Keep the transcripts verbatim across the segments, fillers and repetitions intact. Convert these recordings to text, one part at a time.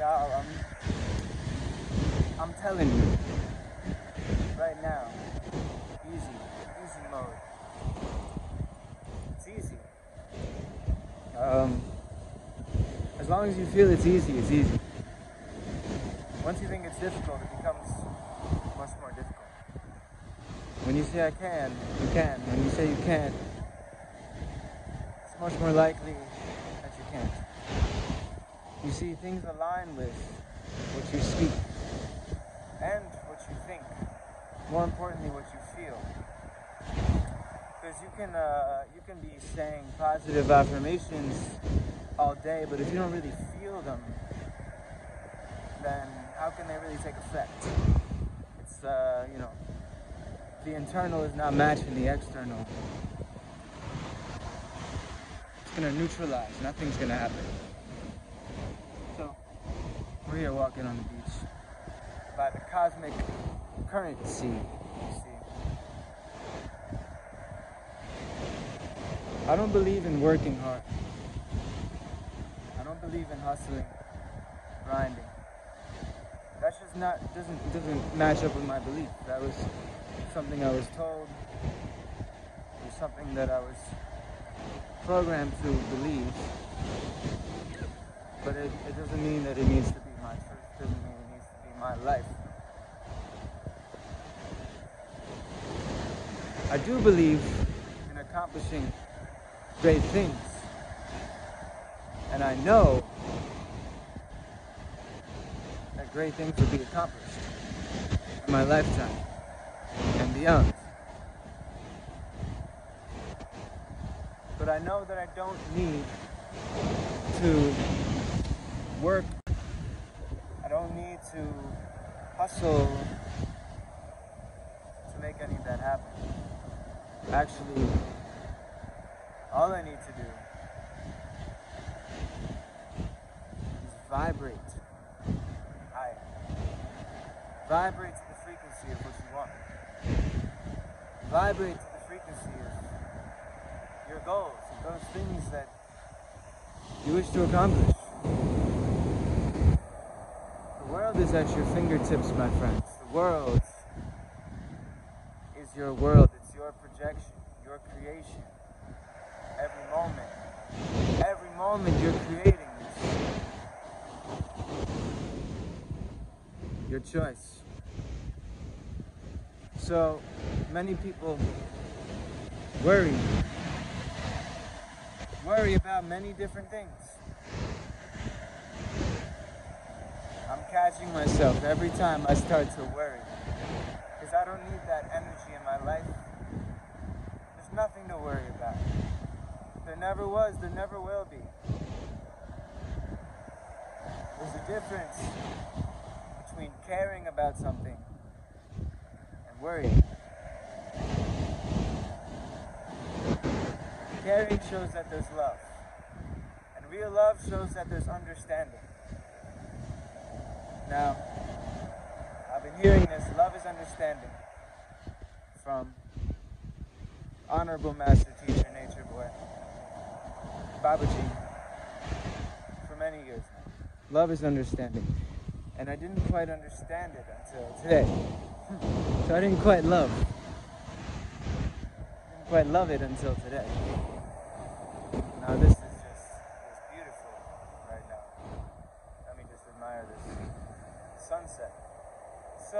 y'all, I'm, I'm telling you, right now, easy, easy mode. It's easy. Um, as long as you feel it's easy, it's easy. Once you think it's difficult, it becomes much more difficult. When you say I can, you can. When you say you can't, it's much more likely that you can't. You see, things align with what you speak and what you think. More importantly, what you feel. Because you can uh, you can be saying positive affirmations all day, but if you don't really feel them, then how can they really take effect? It's uh, you know, the internal is not matching the external. It's gonna neutralize. Nothing's gonna happen. So we're here walking on the beach by the cosmic current sea. You see, I don't believe in working hard. I don't believe in hustling, grinding. That's just not doesn't doesn't match up with my belief. That was something I was told. It was something that I was programmed to believe. But it, it doesn't mean that it needs to be my truth. It doesn't mean it needs to be my life. I do believe in accomplishing great things. And I know that great things will be accomplished in my lifetime and beyond. But I know that I don't need to work. I don't need to hustle to make any of that happen. Actually, all I need to do is vibrate higher. Vibrate to the frequency of what you want. Vibrate to the frequency of your goals, of those things that you wish to accomplish. The world is at your fingertips, my friends. The world is your world. It's your projection, your creation. Every moment, every moment you're creating this. Your choice. So many people worry. Worry about many different things. I'm catching myself every time I start to worry. Because I don't need that energy in my life. There's nothing to worry about. There never was, there never will be. There's a difference between caring about something and worrying. Caring shows that there's love. And real love shows that there's understanding. Now, I've been hearing this, love is understanding, from Honorable Master Teacher Nature Boy, Babaji, for many years now. Love is understanding. And I didn't quite understand it until today. So I didn't quite love. Didn't quite love it until today. Now this is just, just beautiful right now. Let me just admire this sunset. So,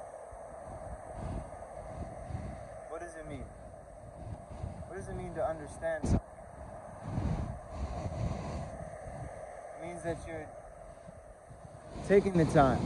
what does it mean? What does it mean to understand something? It means that you're taking the time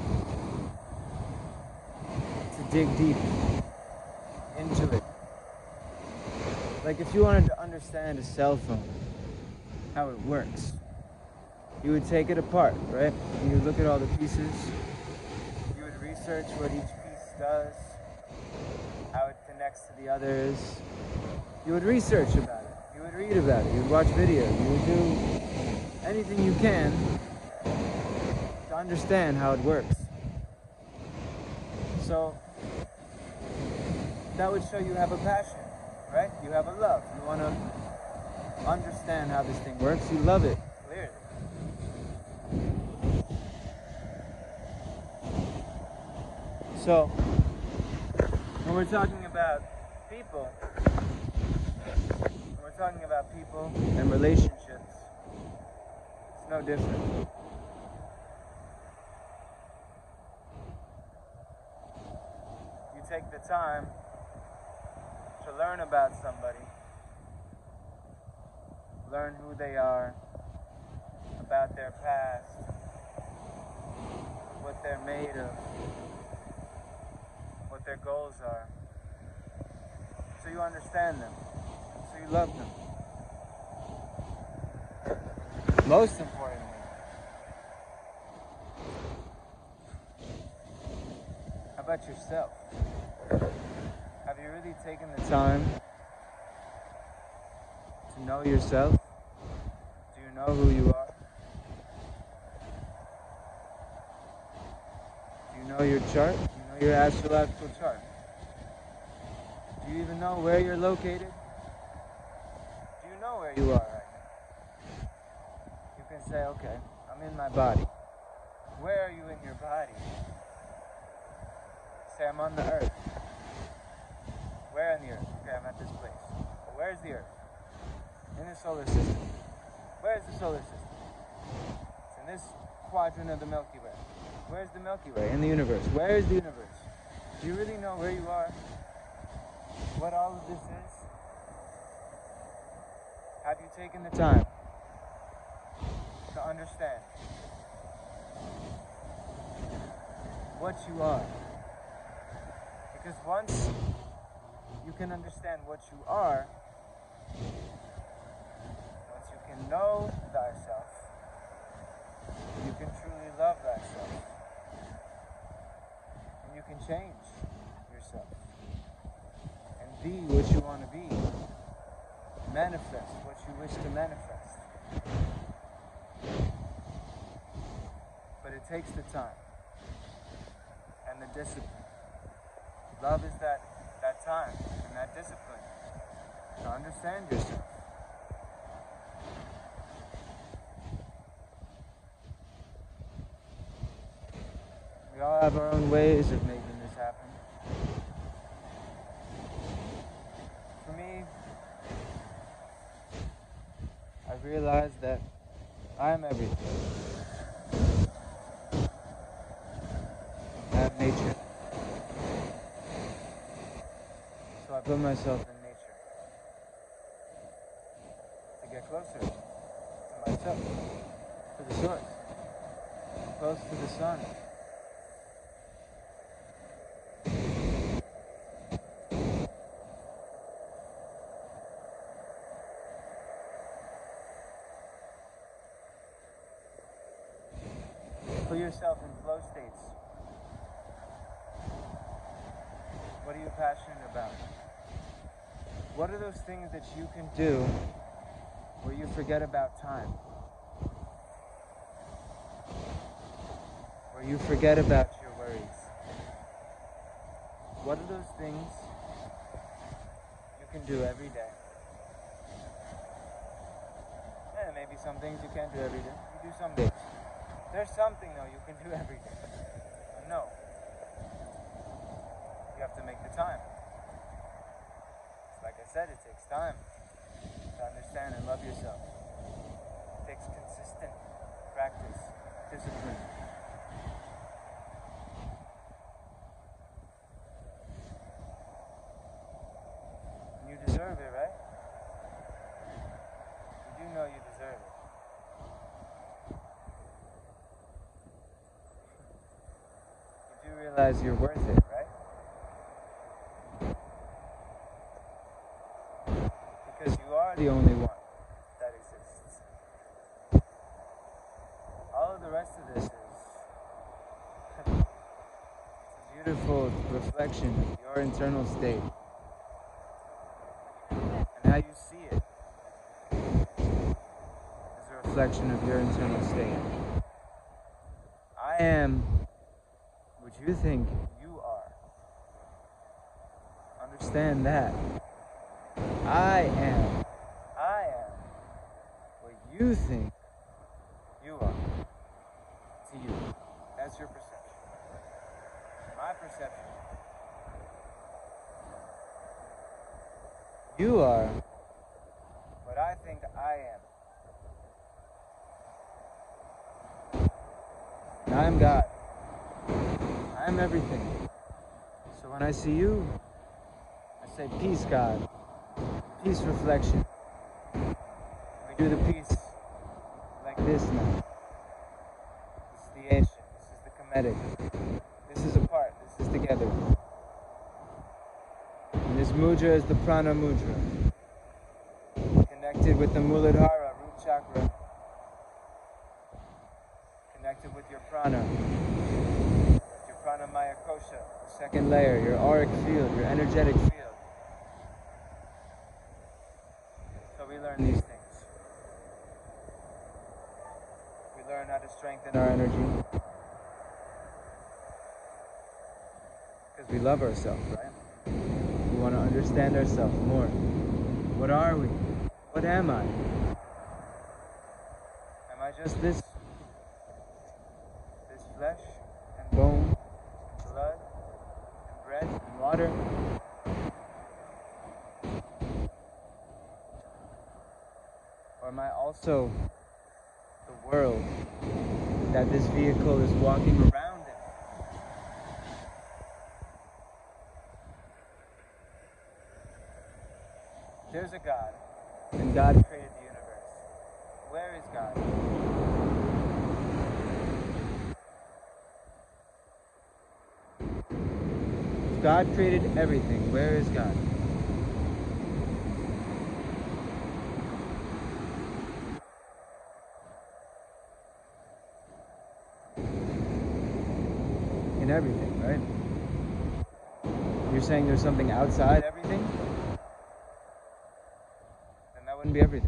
to dig deep into it. Like if you wanted to understand a cell phone, how it works, you would take it apart, right? And you would look at all the pieces. You would research what each piece does, how it connects to the others. You would research about it. You would read about it. You would watch videos. You would do anything you can to understand how it works. So that would show you have a passion, right? You have a love. You want to understand how this thing works. You love it, clearly. So, when we're talking about people, when we're talking about people and relationships, it's no different. You take the time to learn about somebody, learn who they are, about their past, what they're made of, what their goals are, so you understand them, so you love them. Most importantly, how about yourself? Have you really taken the time to know yourself? Do you know who you are? Do you know your chart? Do you know your astrological chart? Do you even know where you're located? Do you know where you are right now? You can say, okay, I'm in my body. Where are you in your body? Say, I'm on the earth. Where on the earth? Okay, I'm at this place. Well, where's the earth? In the solar system. Where's the solar system? It's in this quadrant of the Milky Way. Where's the Milky Way? In the universe. Where is the universe? Do you really know where you are? What all of this is? Have you taken the time to understand what you are? Because once you can understand what you are, once you can know thyself, you can truly love thyself. And you can change yourself. And be what you want to be. Manifest what you wish to manifest. But it takes the time and the discipline. Love is that, that time and that discipline to understand yourself. We all have our own ways of making this happen. For me, I've realized that I am everything. I have nature. So I put myself in nature to get closer to myself, to the source, close to the sun. Put yourself in flow states. What are you passionate about? What are those things that you can do where you forget about time? Where you forget about your worries? What are those things you can do every day? Yeah, maybe some things you can't do every day. You do some days. There's something, though, you can do every day. No. You have to make the time. Like I said, it takes time to understand and love yourself. It takes consistent practice, discipline. And you deserve it, right? You do know you deserve it. You do realize you're worth it, right? Because you are the only one that exists. All of the rest of this is a beautiful reflection of your internal state. And how you see it is a reflection of your internal state. I am what you think you are. Understand that. I am. I am what you think you are. To you. That's your perception. my perception. You are what I think I am. And I am God. I am everything. So when I see you, I say, peace, God. Peace reflection. We do the peace like this now. This is the ancient. This is the Kemetic. This is apart. This is together. And this mudra is the prana mudra. Connected with the Muladhara, root chakra. Connected with your prana. Your pranamaya kosha, the second layer, your auric field, your energetic field. So we learn these things. We learn how to strengthen our energy. Because we love ourselves, right? We want to understand ourselves more. What are we? What am I? Am I just this? This flesh and bone, and blood and bread and water? Or am I also the world that this vehicle is walking around in? There's a God, and God created the universe. Where is God? If God created everything, where is God? In everything, right? You're saying there's something outside everything? Then that wouldn't be everything.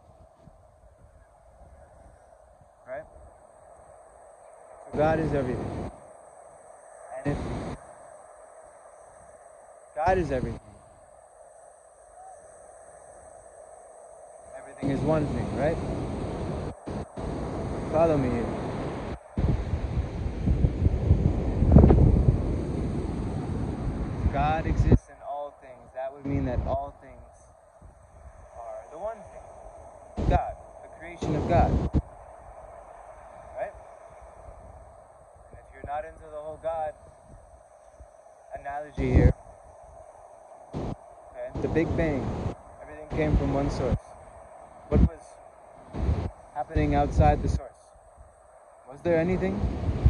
Right? So God is everything. And if God is everything, everything is one thing, right? Follow me here. God exists in all things. That would mean that all things are the one thing. God, the creation of God. Right? And if you're not into the whole God analogy here, okay, the Big Bang, everything came from one source. What was happening outside the source? Was there anything?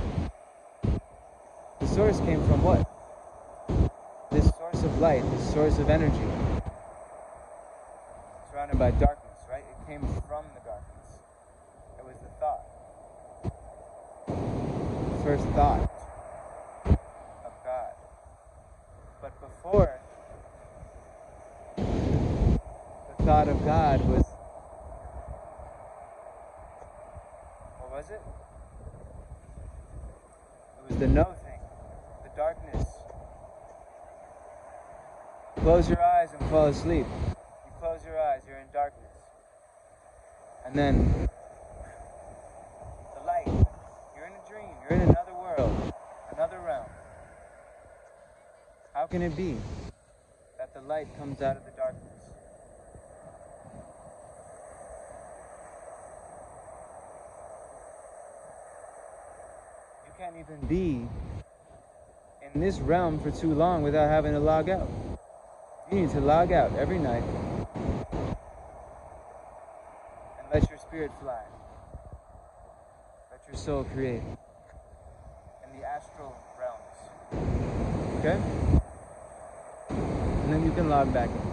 The source came from what? This source of light, this source of energy, surrounded by darkness, right? It came from the darkness. It was the thought. The first thought of God. But before the thought of God was, what was it? It was the no thing, the darkness. Close your eyes and fall asleep. You close your eyes, you're in darkness. And then the light. You're in a dream. You're in another world, another realm. How can it be that the light comes out of the darkness? You can't even be in this realm for too long without having to log out. You need to log out every night and let your spirit fly. Let your soul create in the astral realms. Okay? And then you can log back in.